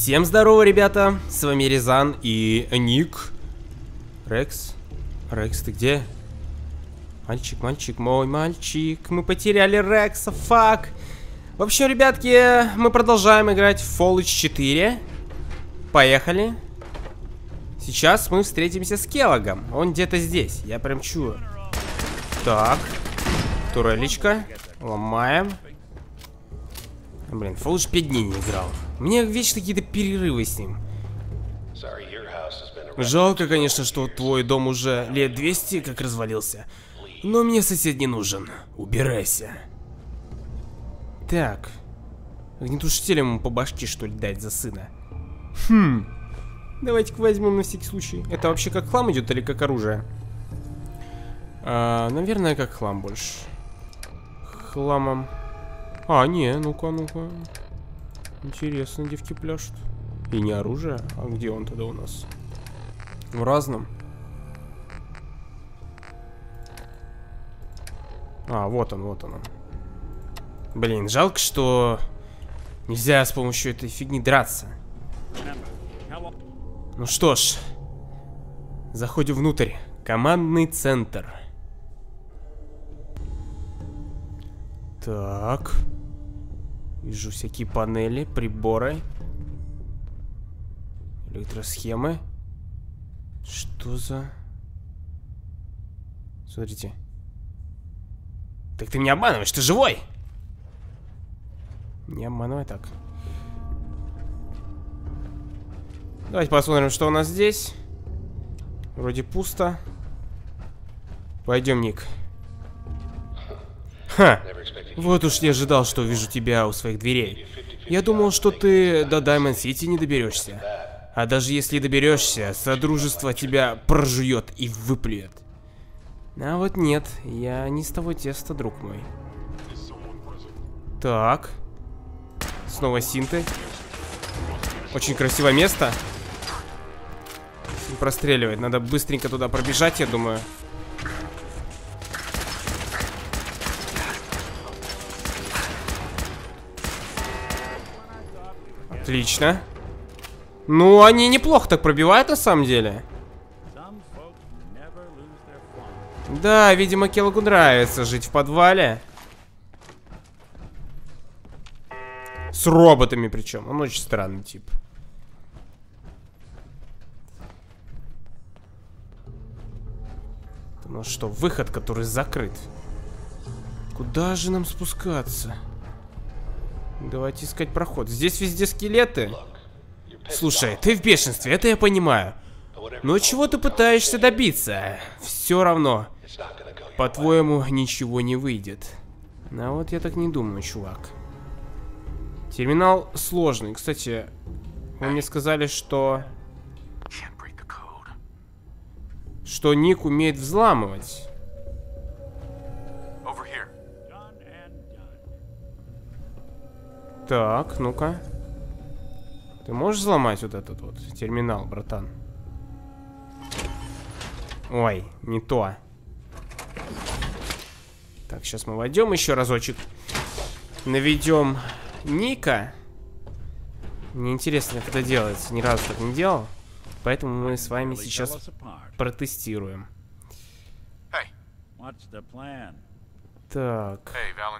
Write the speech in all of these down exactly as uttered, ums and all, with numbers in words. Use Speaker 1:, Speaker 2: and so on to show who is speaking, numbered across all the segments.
Speaker 1: Всем здорово, ребята, с вами Рязан и Ник. Рекс, Рекс, ты где? Мальчик, мальчик, мой мальчик, мы потеряли Рекса, фак. В общем, ребятки, мы продолжаем играть в Fallout четыре. Поехали. Сейчас мы встретимся с Келлогом, он где-то здесь, я прям чую. Так, турелечка, ломаем. Блин, Fallout пять дней не играл. У меня вечно какие-то перерывы с ним. Жалко, конечно, что твой дом уже лет двести как развалился. Но мне сосед не нужен. Убирайся. Так. Огнетушителем ему по башке, что ли, дать за сына? Хм. Давайте-ка возьмем на всякий случай. Это вообще как хлам идет или как оружие? А, наверное, как хлам больше. Хламом. А, не, ну-ка, ну-ка. Интересно, девки пляшут. И не оружие. А где он тогда у нас? В разном. А, вот он, вот он. Блин, жалко, что нельзя с помощью этой фигни драться. Ну что ж. Заходим внутрь. Командный центр. Так. Вижу всякие панели, приборы. Электросхемы. Что за... Смотрите. Так ты меня обманываешь, ты живой? Не обманывай так. Давайте посмотрим, что у нас здесь. Вроде пусто. Пойдем, Ник. Ха! Вот уж не ожидал, что увижу тебя у своих дверей. Я думал, что ты до Даймонд-Сити не доберешься. А даже если доберешься, Содружество тебя прожует и выплюет. А вот нет, я не с того теста, друг мой. Так. Снова синты. Очень красивое место. Простреливает. Надо быстренько туда пробежать, я думаю. Отлично. Ну, они неплохо так пробивают, на самом деле. Да, видимо, Келлогу нравится жить в подвале. С роботами причем. Он очень странный тип. Ну что, выход, который закрыт. Куда же нам спускаться? Давайте искать проход. Здесь везде скелеты. Слушай, ты в бешенстве, это я понимаю. Но чего ты пытаешься добиться? Все равно. По-твоему, ничего не выйдет. А вот я так не думаю, чувак. Терминал сложный. Кстати, вы мне сказали, что... Что Ник умеет взламывать. Так, ну-ка. Ты можешь взломать вот этот вот терминал, братан? Ой, не то. Так, сейчас мы войдем еще разочек. Наведем Ника. Мне интересно, как это делается. Ни разу так не делал. Поэтому мы с вами сейчас протестируем. Так.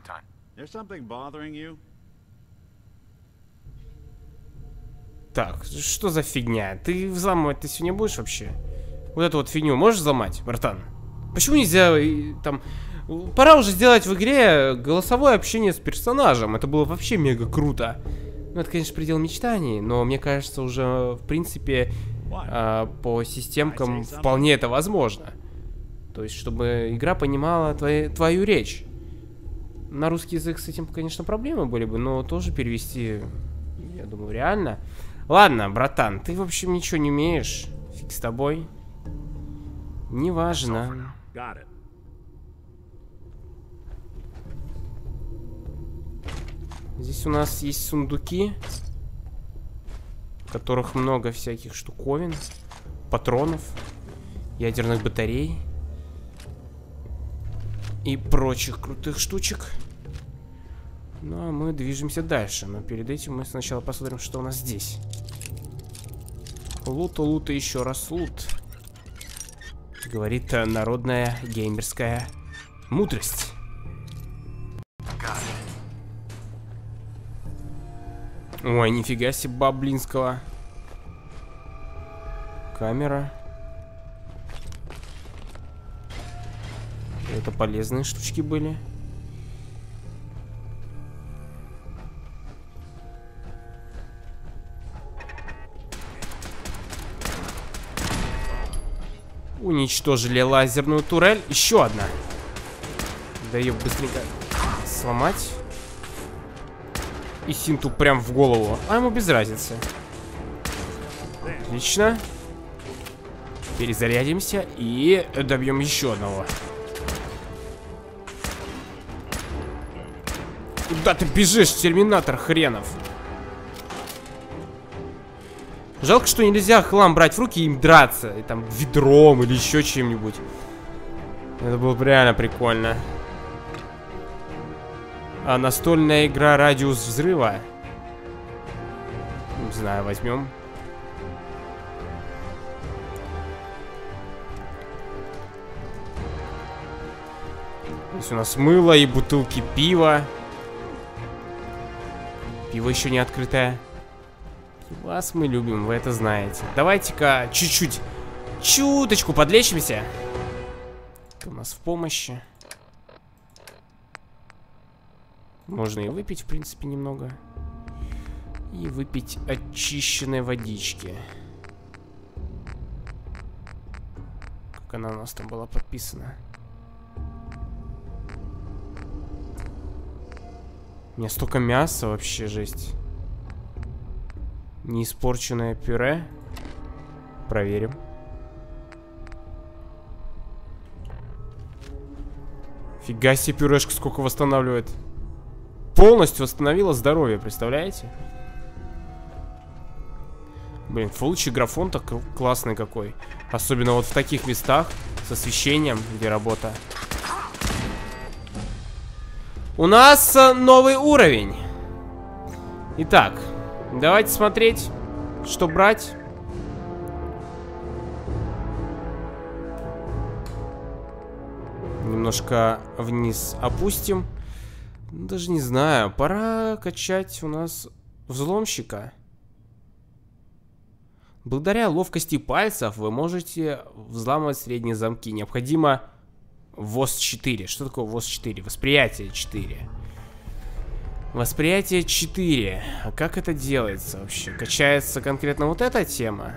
Speaker 1: Так, что за фигня? Ты взламывать ты сегодня будешь вообще? Вот эту вот фигню можешь взломать, братан? Почему нельзя там... Пора уже сделать в игре голосовое общение с персонажем. Это было вообще мега круто. Ну, это, конечно, предел мечтаний, но мне кажется, уже, в принципе, э, по системкам вполне это возможно. То есть, чтобы игра понимала твои, твою речь. На русский язык с этим, конечно, проблемы были бы, но тоже перевести, я думаю, реально. Ладно, братан, ты, в общем, ничего не умеешь. Фиг с тобой. Неважно. Здесь у нас есть сундуки, в которых много всяких штуковин, патронов, ядерных батарей и прочих крутых штучек. Ну а мы движемся дальше. Но перед этим мы сначала посмотрим, что у нас здесь. Лут, лут и еще раз лут. Говорит народная геймерская мудрость. Ой, нифига себе баблинского. Камера. Это полезные штучки были. Уничтожили лазерную турель. Еще одна. Да ее быстренько сломать. И синту прям в голову. А ему без разницы. Отлично. Перезарядимся и добьем еще одного. Куда ты бежишь, терминатор хренов? Жалко, что нельзя хлам брать в руки и им драться. И там ведром или еще чем-нибудь. Это было бы реально прикольно. А настольная игра «Радиус взрыва». Не знаю, возьмем. Здесь у нас мыло и бутылки пива. Пиво еще не открытое. Вас мы любим, вы это знаете. Давайте-ка чуть-чуть, чуточку подлечимся. Это у нас в помощи. Можно и выпить, в принципе, немного. И выпить очищенной водички. Как она у нас там была подписана. У меня столько мяса, вообще жесть. Неиспорченное пюре. Проверим. Фига себе, пюрешка сколько восстанавливает. Полностью восстановила здоровье, представляете? Блин, Full эйч ди графон-то классный какой. Особенно вот в таких местах с освещением, где работа. У нас новый уровень. Итак, давайте смотреть, что брать. Немножко вниз опустим. Даже не знаю, пора качать у нас взломщика. Благодаря ловкости пальцев вы можете взламывать средние замки. Необходимо ВОЗ четыре. Что такое ВОЗ четыре? Восприятие четыре. Восприятие четыре. А как это делается вообще? Качается конкретно вот эта тема?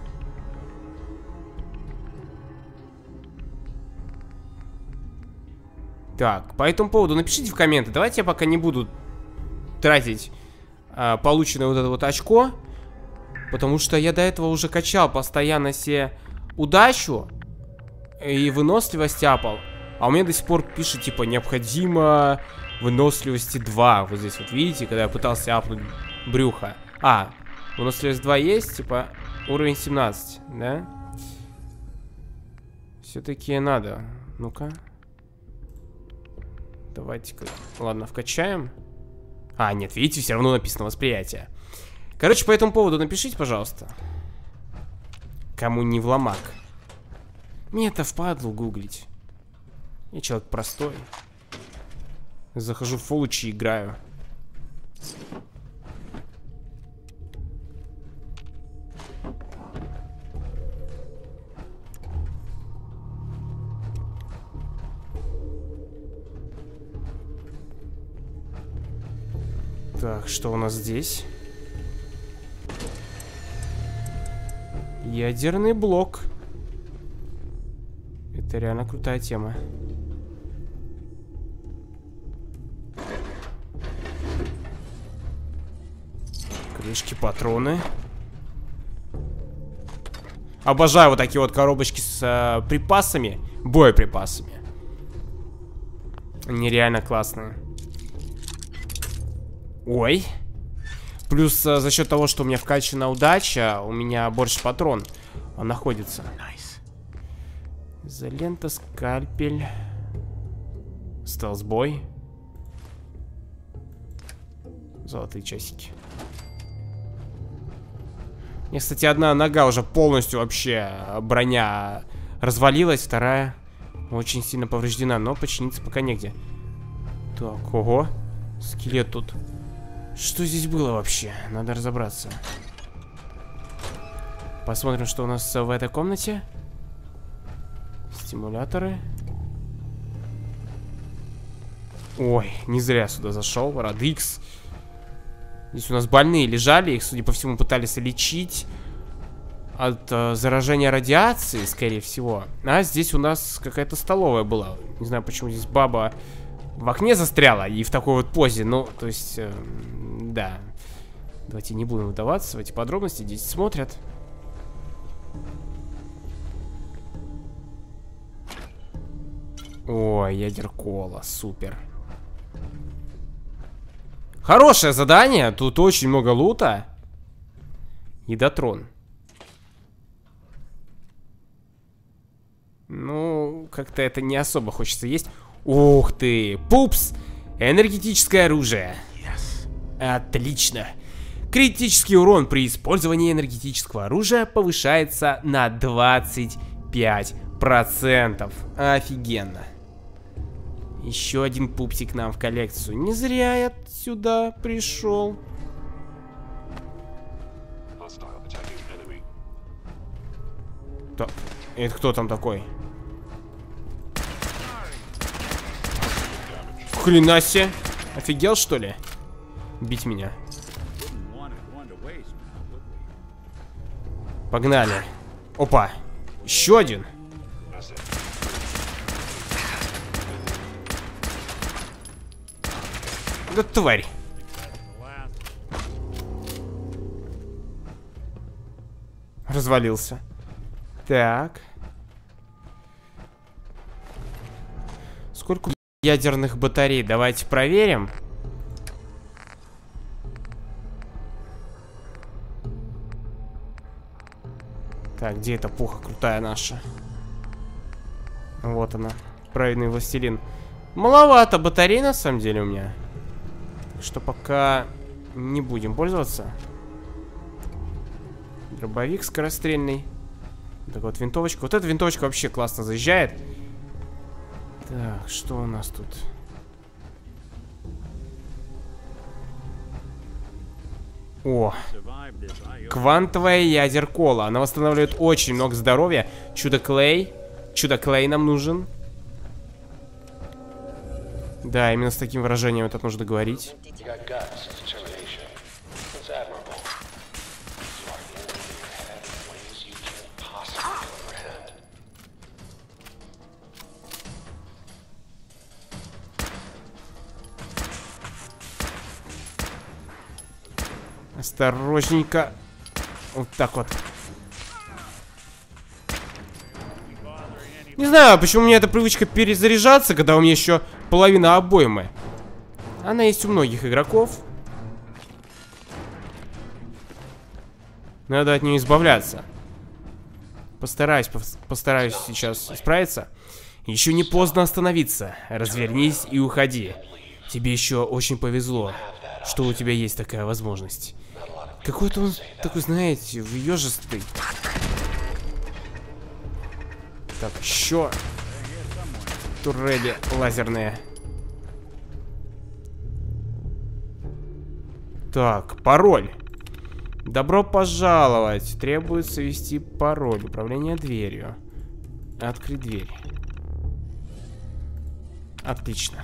Speaker 1: Так, по этому поводу напишите в комменты. Давайте я пока не буду тратить а, полученное вот это вот очко. Потому что я до этого уже качал постоянно себе удачу и выносливость апал. А у меня до сих пор пишет, типа, необходимо выносливости два. Вот здесь вот, видите, когда я пытался апнуть брюхо. А, выносливость два есть, типа, уровень семнадцать, да? Все-таки надо. Ну-ка. Давайте-ка, ладно, вкачаем. А, нет, видите, все равно написано восприятие. Короче, по этому поводу напишите, пожалуйста. Кому не вломак. Мне это впадло гуглить. Я человек простой. Захожу в Full эйч ди и играю. Так, что у нас здесь? Ядерный блок. Это реально крутая тема. Крышки, патроны. Обожаю вот такие вот коробочки с э, припасами, боеприпасами. Они реально классные. Ой. Плюс э, за счет того, что у меня вкачана удача, у меня больше патрон он находится. Изолента, скальпель. Стелсбой. Золотые часики. У меня, кстати, одна нога уже полностью вообще, броня развалилась, вторая очень сильно повреждена, но починиться пока негде. Так, ого, скелет тут. Что здесь было вообще? Надо разобраться. Посмотрим, что у нас в этой комнате. Стимуляторы. Ой, не зря сюда зашел. Радикс. Здесь у нас больные лежали, их, судя по всему, пытались лечить от э, заражения радиации, скорее всего. А здесь у нас какая-то столовая была. Не знаю, почему здесь баба в окне застряла и в такой вот позе. Ну, то есть, э, да. Давайте не будем вдаваться в эти подробности. Здесь смотрят. Ой, ядеркола, супер. Хорошее задание, тут очень много лута. Едотрон. Ну, как-то это не особо хочется есть. Ух ты, пупс! Энергетическое оружие. Отлично. Критический урон при использовании энергетического оружия повышается на двадцать пять процентов. Офигенно. Еще один пупсик нам в коллекцию. Не зря я сюда пришел. Так, это кто там такой? Хрена себе. Офигел, что ли? Бить меня. Погнали. Опа. Еще один. Да тварь. Развалился. Так. Сколько ядерных батарей? Давайте проверим. Так, где эта пуха крутая наша? Вот она. Правильный властелин. Маловато батарей на самом деле у меня. Так что пока не будем пользоваться. Дробовик скорострельный. Так вот, винтовочка. Вот эта винтовочка вообще классно заезжает. Так, что у нас тут? О, квантовая ядеркола. Она восстанавливает очень много здоровья. Чудо-клей. Чудо-клей нам нужен. Да, именно с таким выражением это нужно говорить. Осторожненько. Вот так вот. Не знаю, почему у меня эта привычка перезаряжаться, когда у меня еще половина обоймы. Она есть у многих игроков. Надо от нее избавляться. Постараюсь, постараюсь сейчас справиться. Еще не поздно остановиться. Развернись и уходи. Тебе еще очень повезло, что у тебя есть такая возможность. Какой-то он такой, знаете, въежистый. Так, еще турели лазерные. Так, пароль. Добро пожаловать. Требуется ввести пароль. Управление дверью. Открыть дверь. Отлично.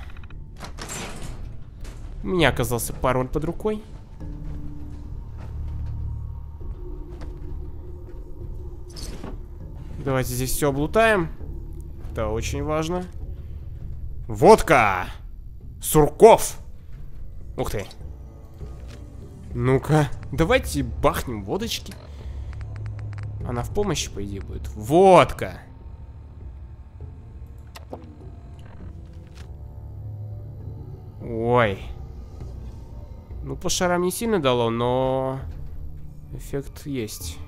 Speaker 1: У меня оказался пароль под рукой. Давайте здесь все облутаем. Это очень важно. Водка! Сурков! Ух ты. Ну-ка, давайте бахнем водочки. Она в помощи, по идее, будет. Водка! Ой. Ну, по шарам не сильно дало, но эффект есть.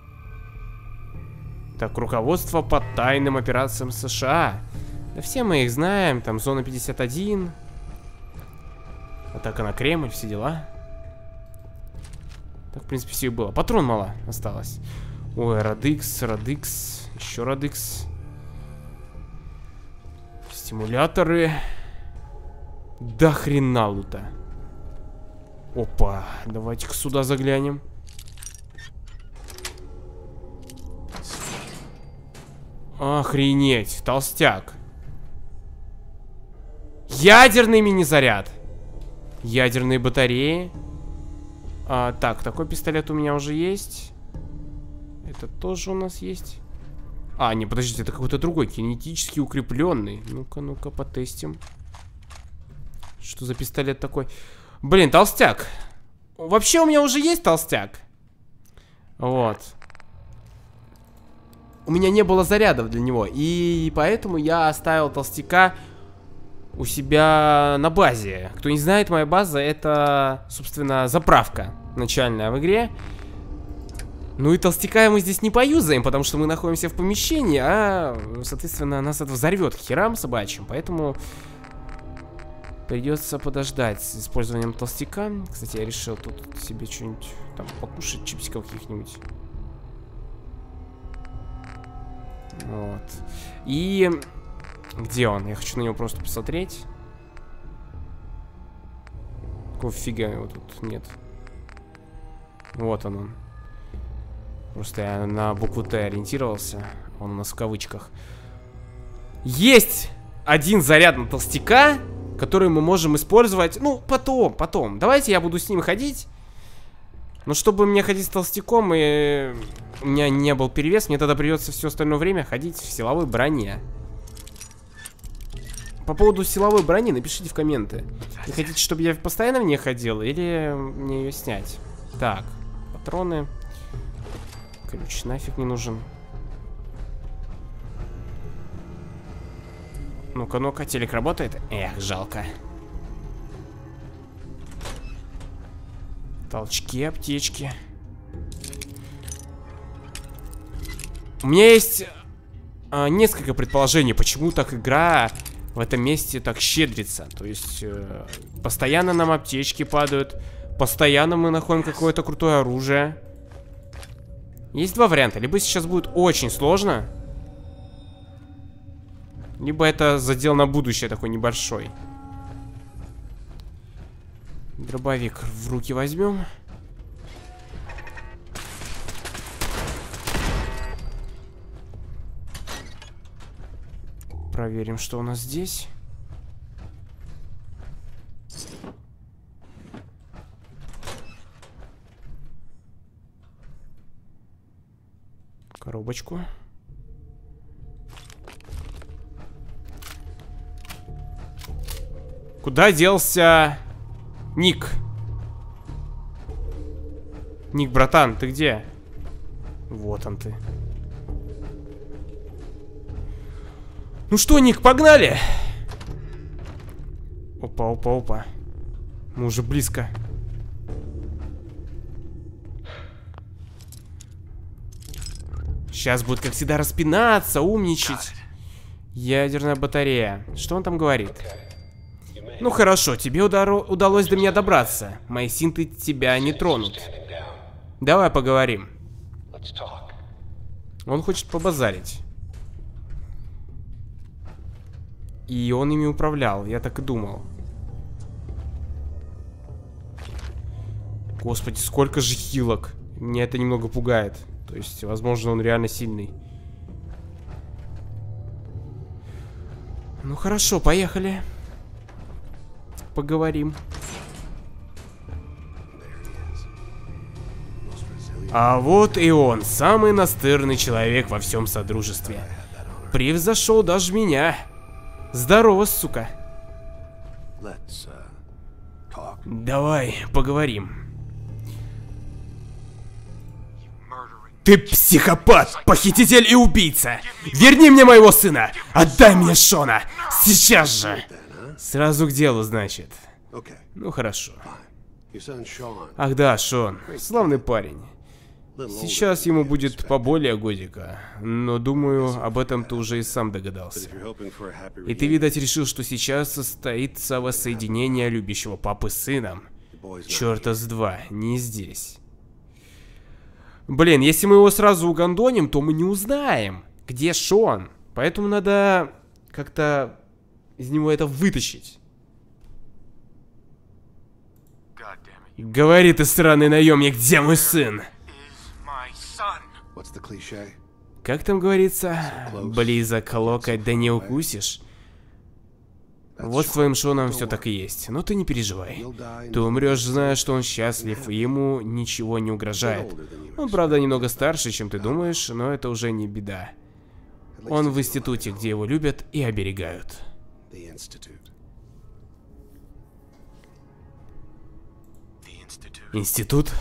Speaker 1: Так, руководство по тайным операциям США. Да все мы их знаем. Там зона пятьдесят один. Атака на Кремль, все дела. Так, в принципе, все и было. Патрон мало осталось. Ой, Радикс, Радикс. Еще Радикс. Стимуляторы. До хрена лута. Опа, давайте-ка сюда заглянем. Охренеть, толстяк. Ядерный мини-заряд. Ядерные батареи. А, так, такой пистолет у меня уже есть. Это тоже у нас есть. А, не, подождите, это какой-то другой, кинетически укрепленный. Ну-ка, ну-ка, потестим. Что за пистолет такой? Блин, толстяк. Вообще у меня уже есть толстяк. Вот. У меня не было зарядов для него. И поэтому я оставил толстяка у себя на базе. Кто не знает, моя база — это, собственно, заправка начальная в игре. Ну и толстяка мы здесь не поюзаем, потому что мы находимся в помещении, а, соответственно, нас это взорвет к херам собачьим. Поэтому придется подождать с использованием толстяка. Кстати, я решил тут себе что-нибудь там покушать, чипсиков каких-нибудь. Вот. И где он? Я хочу на него просто посмотреть. Какого фига его тут нет? Вот он он. Просто я на букву Т ориентировался. Он у нас в кавычках. Есть один заряд на толстяка, который мы можем использовать. Ну, потом, потом. Давайте я буду с ним ходить. Но чтобы мне ходить с толстяком и у меня не был перевес, мне тогда придется все остальное время ходить в силовой броне. По поводу силовой брони напишите в комменты. Вы хотите, чтобы я постоянно в ней ходил, или мне ее снять? Так, патроны. Ключ нафиг не нужен. Ну-ка, ну-ка, телек работает? Эх, жалко. Толчки, аптечки. У меня есть а, несколько предположений, почему так игра в этом месте так щедрится. То есть э, постоянно нам аптечки падают, постоянно мы находим какое-то крутое оружие. Есть два варианта. Либо сейчас будет очень сложно, либо это задел на будущее такой небольшой. Дробовик в руки возьмем. Проверим, что у нас здесь. Коробочку. Куда делся Ник? Ник, братан, ты где? Вот он ты. Ну что, Ник, погнали! Опа, опа, опа. Мы уже близко. Сейчас будет, как всегда, распинаться, умничать. Ядерная батарея. Что он там говорит? Ну хорошо, тебе удалось до меня добраться. Мои синты тебя не тронут. Давай поговорим. Он хочет побазарить. И он ими управлял, я так и думал. Господи, сколько же хилок. Меня это немного пугает. То есть, возможно, он реально сильный. Ну хорошо, поехали. Поговорим. А вот и он, самый настырный человек во всем Содружестве. Превзошел даже меня. Здорово, сука. Давай поговорим. Ты психопат, похититель и убийца. Верни мне моего сына. Отдай мне Шона. Сейчас же. Сразу к делу, значит. Ну хорошо. Ах да, Шон. Славный парень. Сейчас ему будет поболее годика. Но думаю, об этом ты уже и сам догадался. И ты, видать, решил, что сейчас состоится воссоединение любящего папы с сыном. Чёрта с два, не здесь. Блин, если мы его сразу угандоним, то мы не узнаем, где Шон. Поэтому надо как-то из него это вытащить. Говори ты, странный наемник, где мой сын? Как там говорится? Близок локоть, да не укусишь. Вот с твоим Шоном все так и есть. Но ты не переживай. Ты умрешь, зная, что он счастлив, и ему ничего не угрожает. Он, правда, немного старше, чем ты думаешь, но это уже не беда. Он в институте, где его любят и оберегают. Институт?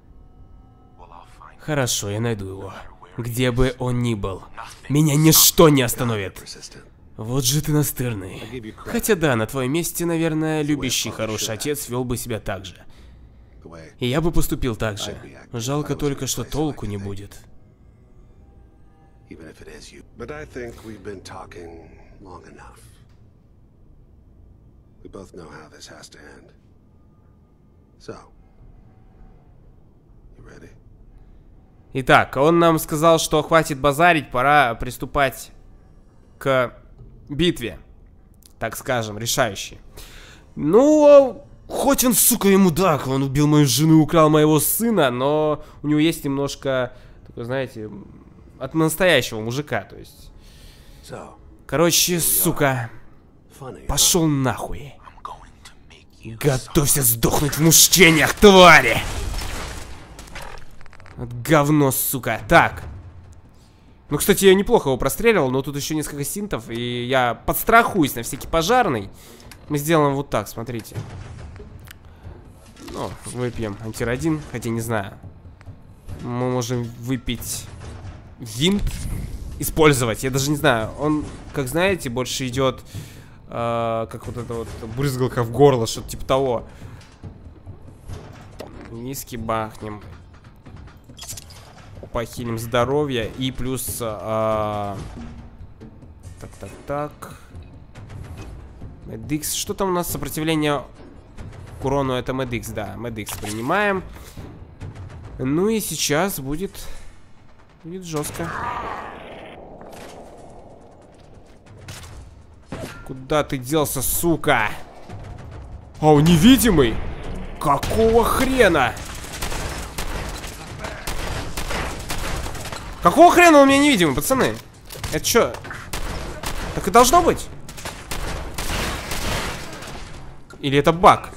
Speaker 1: Хорошо, я найду его. Где бы он ни был. Меня ничто не остановит. Вот же ты настырный. Хотя да, на твоем месте, наверное, любящий хороший отец вел бы себя так же. И я бы поступил так же. Жалко только, что толку не будет. Итак, он нам сказал, что хватит базарить, пора приступать к битве, так скажем, решающей. Ну, хоть он, сука, ему дак, он убил мою жену, украл моего сына, но у него есть немножко, такой, знаете, от настоящего мужика, то есть. Короче, сука, пошел нахуй. Готовься сдохнуть в мучениях, твари! Вот говно, сука. Так. Ну, кстати, я неплохо его простреливал, но тут еще несколько синтов, и я подстрахуюсь на всякий пожарный. Мы сделаем вот так, смотрите. Ну, выпьем антирадин, хотя не знаю. Мы можем выпить винт, использовать, я даже не знаю. Он, как знаете, больше идет, э, как вот эта вот брызгалка в горло, что-то типа того. Виски бахнем. Похилим здоровье и плюс а... так, так, так. Медикс. Что там у нас? Сопротивление к урону. Это Медикс, да. Медикс принимаем. Ну и сейчас будет будет жестко. Куда ты делся, сука? А, он невидимый? Какого хрена? Какого хрена он меня невидимый, пацаны? Это что? Так и должно быть? Или это баг?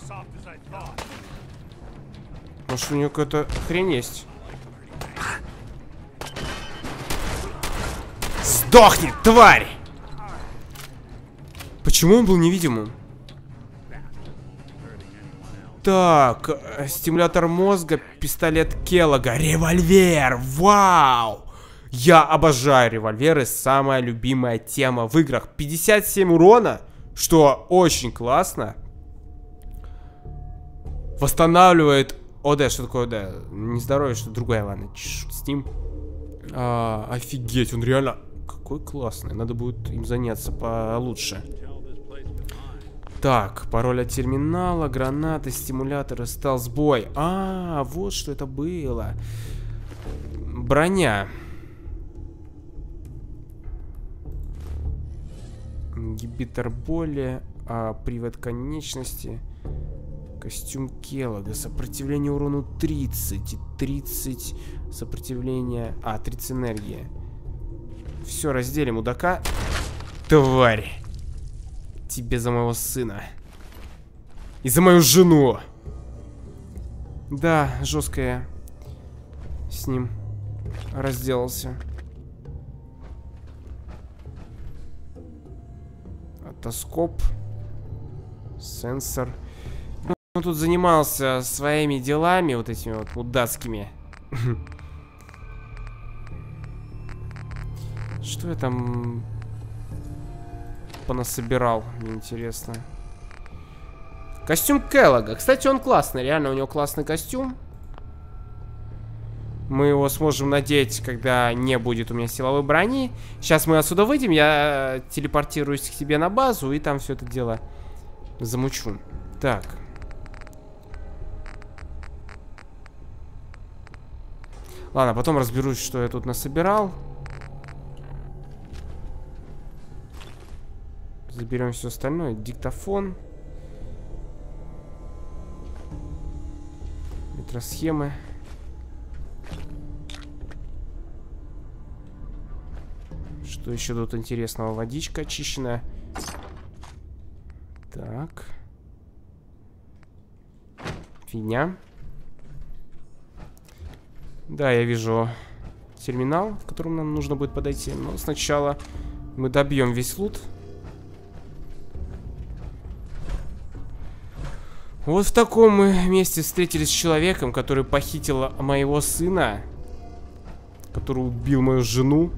Speaker 1: Может, у него какая-то хрень есть? Сдохни, тварь! Почему он был невидимым? Так, стимулятор мозга, пистолет Келлога, револьвер, вау! Я обожаю револьверы, самая любимая тема в играх. пятьдесят семь урона, что очень классно. Восстанавливает ОД, что такое ОД? Не здоровье, что другое, ладно, черт с ним. А, офигеть, он реально какой классный, надо будет им заняться получше. Так, пароль от терминала, гранаты, стимуляторы, стелс-бой. А, вот что это было. Броня. Ингибитор боли, а, привод конечности. Костюм Келлога, сопротивление урону тридцать и тридцать сопротивление, а, тридцать энергии. Все, разделим мудака. Тварь. Тебе за моего сына. И за мою жену. Да, жестко я с ним разделался. Отоскоп. Сенсор. Ну, он тут занимался своими делами, вот этими вот мудацкими. Что я там понасобирал, мне интересно. Костюм Келлога. Кстати, он классный, реально у него классный костюм. Мы его сможем надеть, когда не будет у меня силовой брони. Сейчас мы отсюда выйдем, я телепортируюсь к себе на базу и там все это дело замучу. Так. Ладно, потом разберусь, что я тут насобирал. Заберем все остальное. Диктофон. Метросхемы. Что еще тут интересного? Водичка очищенная. Так. Фигня. Да, я вижу терминал, к которому нам нужно будет подойти. Но сначала мы добьем весь лут. Вот в таком мы месте встретились с человеком, который похитил моего сына, который убил мою жену.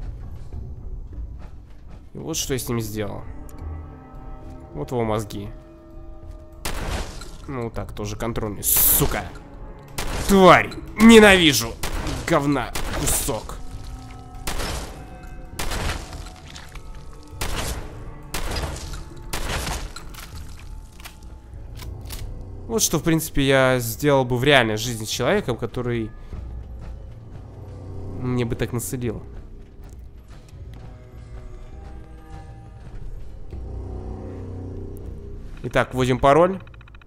Speaker 1: И вот что я с ним сделал. Вот его мозги. Ну так, тоже контрольный. Сука. Тварь. Ненавижу. Говна. Кусок. Вот что, в принципе, я сделал бы в реальной жизни с человеком, который мне бы так насолил. Итак, вводим пароль.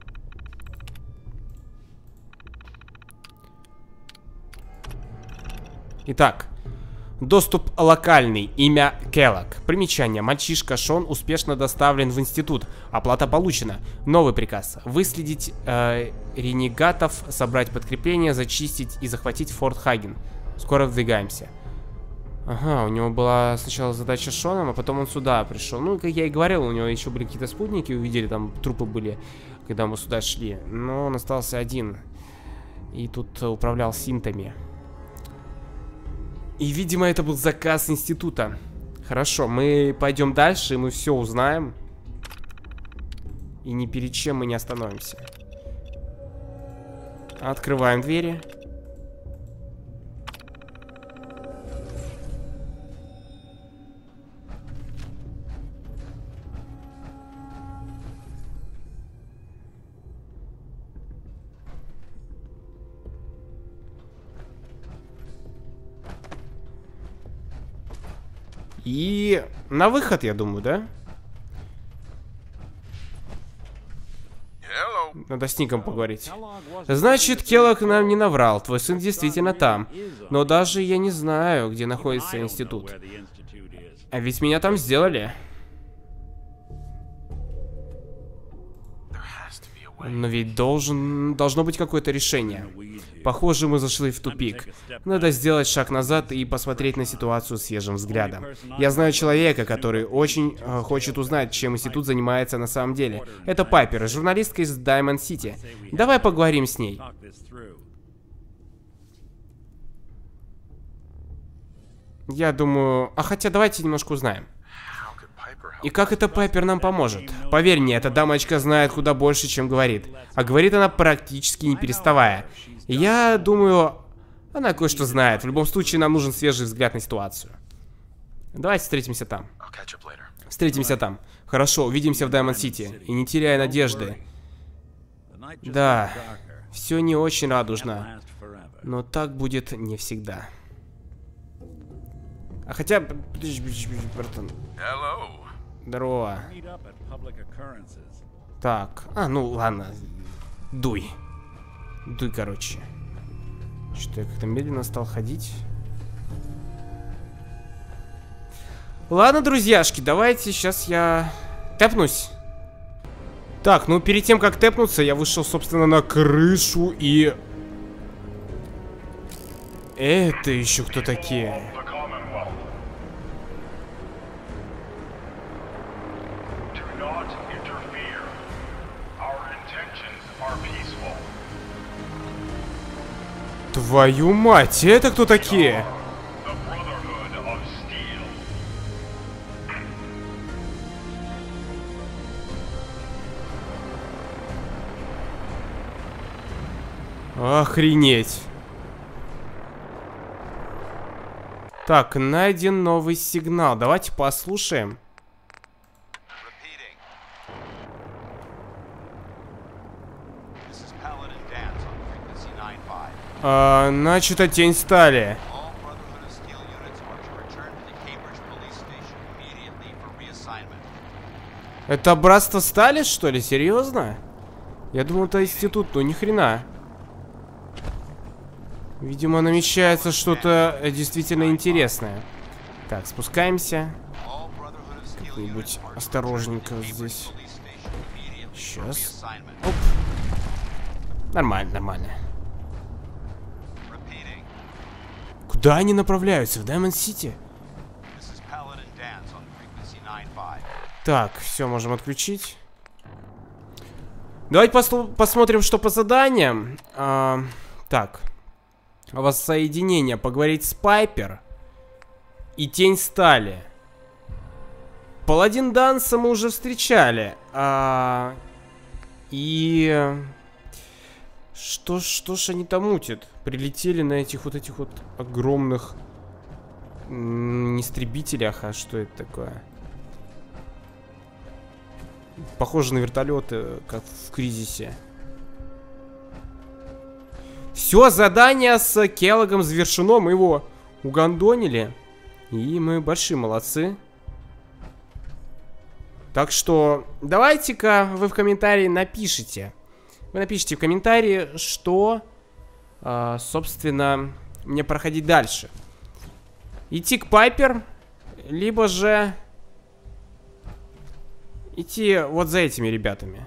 Speaker 1: Итак, доступ локальный. Имя Келлок. Примечание. Мальчишка Шон успешно доставлен в институт. Оплата получена. Новый приказ. Выследить э, ренегатов, собрать подкрепление, зачистить и захватить Форт Хаген. Скоро выдвигаемся. Ага, у него была сначала задача с Шоном, а потом он сюда пришел. Ну, как я и говорил, у него еще были какие-то спутники, увидели, там трупы были, когда мы сюда шли. Но он остался один. И тут управлял синтами. И, видимо, это был заказ института. Хорошо, мы пойдем дальше, и мы все узнаем. И ни перед чем мы не остановимся. Открываем двери. И на выход, я думаю, да? Надо с Ником поговорить. Значит, Келлок нам не наврал. Твой сын действительно там. Но даже я не знаю, где находится институт. А ведь меня там сделали. Но ведь должен, должно быть какое-то решение. Похоже, мы зашли в тупик. Надо сделать шаг назад и посмотреть на ситуацию свежим взглядом. Я знаю человека, который очень э, хочет узнать, чем институт занимается на самом деле. Это Пайпер, журналистка из Diamond City. Давай поговорим с ней. Я думаю... А хотя давайте немножко узнаем. И как это Пайпер нам поможет? Поверь мне, эта дамочка знает куда больше, чем говорит. А говорит она практически не переставая. И я думаю, она кое-что знает. В любом случае, нам нужен свежий взгляд на ситуацию. Давайте встретимся там. Встретимся там. Хорошо, увидимся в Diamond City. И не теряй надежды. Да, все не очень радужно. Но так будет не всегда. А хотя... Братан. Здорово. Так, а, ну ладно. Дуй. Дуй, короче. Что-то я как-то медленно стал ходить. Ладно, друзьяшки, давайте сейчас я тэпнусь. Так, ну перед тем, как тэпнуться, я вышел, собственно, на крышу и... Это еще кто такие? Твою мать, это кто такие? Охренеть. Так, найден новый сигнал. Давайте послушаем. А, начата тень стали. Это братство стали, что ли? Серьезно? Я думал, это институт, но ни хрена. Видимо, намечается что-то действительно интересное. Так, спускаемся. Как-нибудь осторожненько здесь. Сейчас. Оп. Нормально, нормально. Куда они направляются? В Даймонд Сити? Так, все, можем отключить. Давайте посмотрим, что по заданиям. А, так. Воссоединение. Поговорить с Пайпер. И Тень Стали. Паладин Данса мы уже встречали. А, и... Что, что ж они там мутят? Прилетели на этих вот этих вот огромных... Не истребителях, а что это такое? Похоже на вертолеты, как в Кризисе. Все, задание с Келлогом завершено. Мы его угандонили. И мы большие молодцы. Так что давайте-ка вы в комментарии напишите. Вы напишите в комментарии, что, э, собственно, мне проходить дальше. Идти к Пайпер, либо же идти вот за этими ребятами.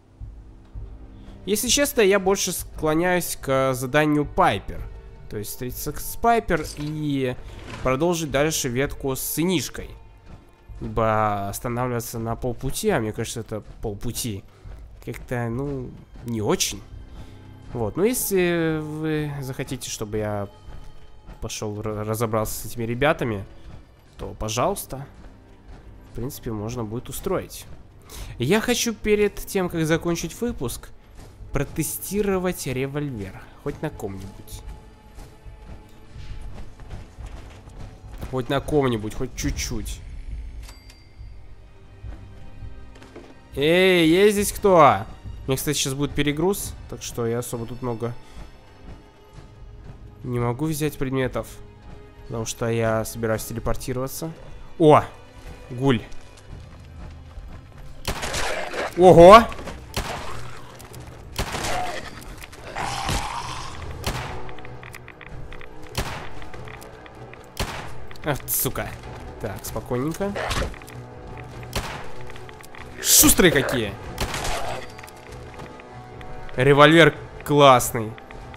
Speaker 1: Если честно, я больше склоняюсь к заданию Пайпер. То есть встретиться с Пайпер и продолжить дальше ветку с сынишкой. Ибо останавливаться на полпути, а мне кажется, это полпути, как-то, ну, не очень. Вот, ну если вы захотите, чтобы я пошел разобрался с этими ребятами, то, пожалуйста. В принципе, можно будет устроить. Я хочу перед тем, как закончить выпуск, протестировать револьвер. Хоть на ком-нибудь. Хоть на ком-нибудь, хоть чуть-чуть. Эй, есть здесь кто? У меня, кстати, сейчас будет перегруз, так что я особо тут много не могу взять предметов, потому что я собираюсь телепортироваться. О! Гуль. Ого! Ах, сука. Так, спокойненько. Шустрые какие! Револьвер классный.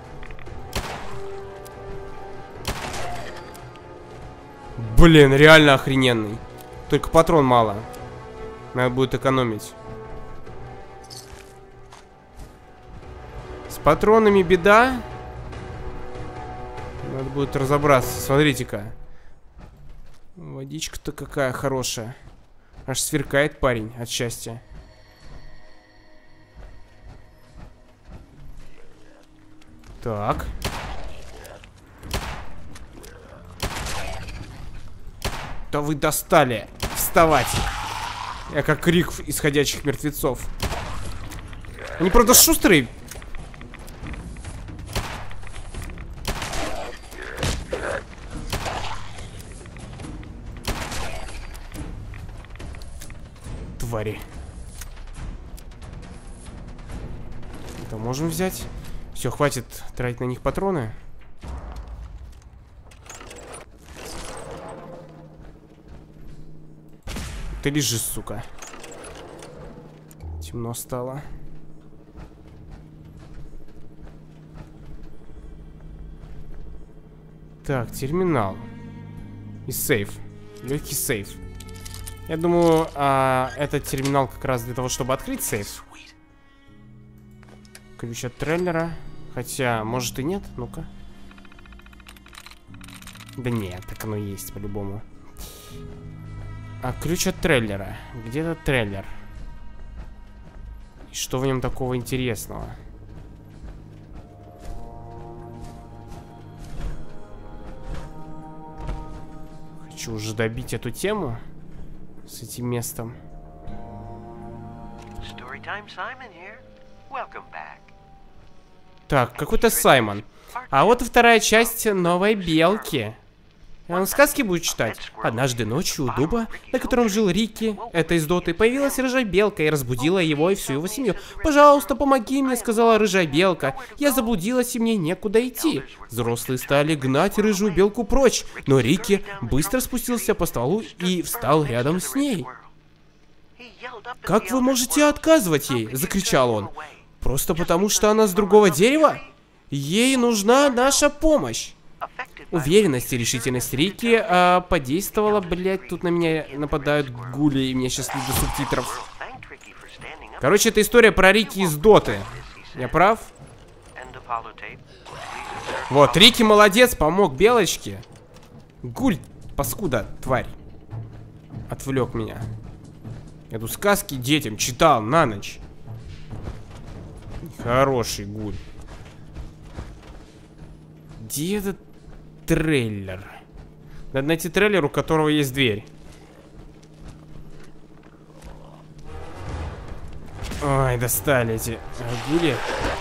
Speaker 1: Блин, реально охрененный. Только патрон мало. Надо будет экономить. С патронами беда. Надо будет разобраться. Смотрите-ка. Водичка-то какая хорошая. Аж сверкает парень от счастья. Так. Да вы достали. Вставать. Я как крик исходящих мертвецов. Они, правда, шустрые. Твари. Это можем взять. Все, хватит тратить на них патроны. Ты лежишь, сука. Темно стало. Так, терминал. И сейф. Легкий сейф. Я думаю, а, этот терминал как раз для того, чтобы открыть сейф. Ключ от трейлера. Хотя, может и нет. Ну-ка. Да нет, так оно и есть по-любому. А, ключ от трейлера. Где этот трейлер? И что в нем такого интересного? Хочу уже добить эту тему с этим местом. Так, какой-то Саймон. А вот и вторая часть новой белки. Он сказки будет читать. Однажды ночью у дуба, на котором жил Рики, это из Доты, появилась рыжая белка и разбудила его и всю его семью. «Пожалуйста, помоги мне», — сказала рыжая белка. «Я заблудилась, и мне некуда идти». Взрослые стали гнать рыжую белку прочь, но Рики быстро спустился по стволу и встал рядом с ней. «Как вы можете отказывать ей?» — закричал он. «Просто потому, что она с другого дерева? Ей нужна наша помощь». Уверенность и решительность Рики а, подействовала, блять, тут на меня нападают гули, и мне сейчас не до субтитров. Короче, это история про Рики из Доты. Я прав? Вот, Рики молодец, помог белочке. Гуль, паскуда, тварь. Отвлек меня. Я тут сказки детям читал на ночь. Хороший гуль. Где этот трейлер? Надо найти трейлер, у которого есть дверь. Ой, достали эти гули.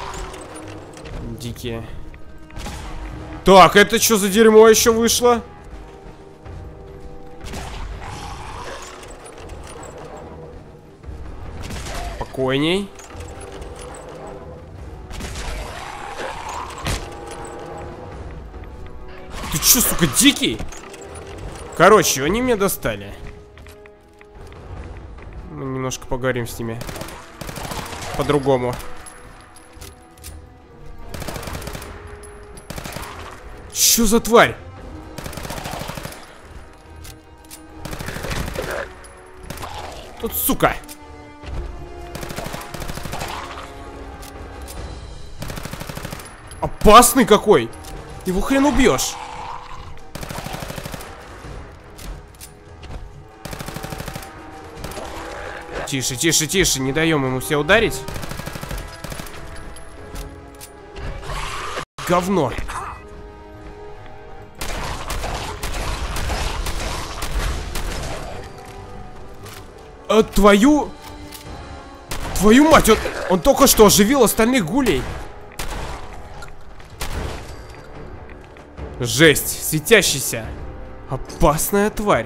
Speaker 1: Дикие. Так, это что за дерьмо еще вышло? Спокойней. Ты чё, сука, дикий? Короче, они меня достали. Мы немножко поговорим с ними. По-другому. Чё за тварь? Тут, сука. Опасный какой. Его хрен убьешь. Тише, тише, тише, не даем ему все ударить. Говно. А твою... Твою мать, он, он только что оживил остальных гулей. Жесть, светящийся. Опасная тварь.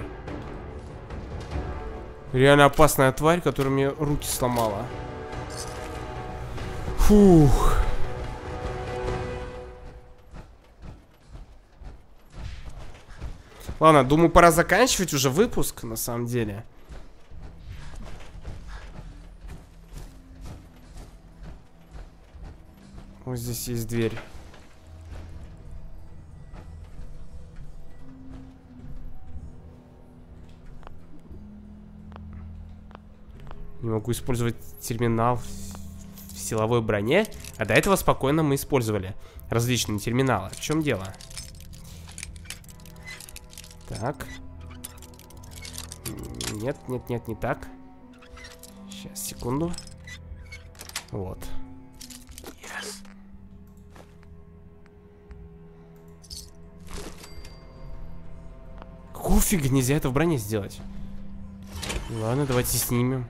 Speaker 1: Реально опасная тварь, которая мне руки сломала. Фух. Ладно, думаю, пора заканчивать уже выпуск, на самом деле. Вот здесь есть дверь. Не могу использовать терминал в силовой броне. А до этого спокойно мы использовали различные терминалы. В чем дело? Так. Нет, нет, нет, не так. Сейчас, секунду. Вот. Какого фига нельзя это в броне сделать? Ладно, давайте снимем.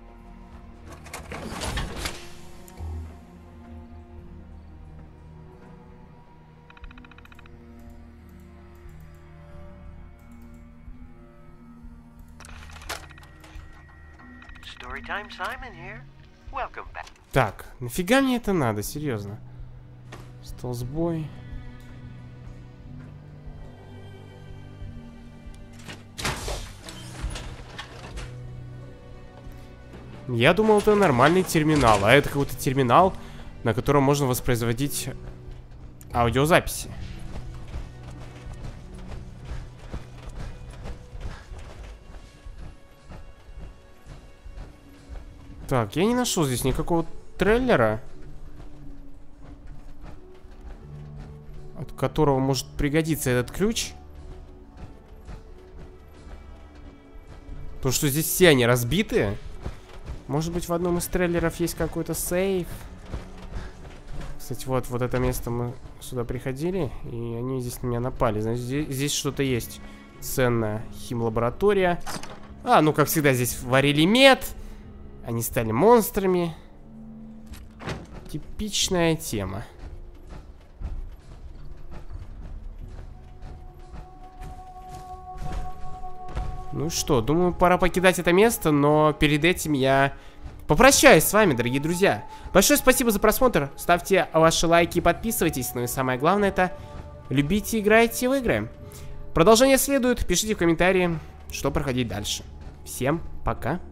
Speaker 1: Так, нафига мне это надо, серьезно? Столсбой. Я думал, это нормальный терминал, а это какой-то терминал, на котором можно воспроизводить аудиозаписи. Так, я не нашел здесь никакого трейлера, от которого может пригодиться этот ключ. То, что здесь все они разбиты. Может быть, в одном из трейлеров есть какой-то сейф. Кстати, вот, вот это место мы сюда приходили, и они здесь на меня напали. Значит, здесь, здесь что-то есть ценное. Химлаборатория. А, ну, как всегда, здесь варили мед. Они стали монстрами. Типичная тема. Ну что, думаю, пора покидать это место, но перед этим я попрощаюсь с вами, дорогие друзья. Большое спасибо за просмотр. Ставьте ваши лайки и подписывайтесь. Ну и самое главное, это любите, играйте в игры. Продолжение следует. Пишите в комментарии, что проходить дальше. Всем пока.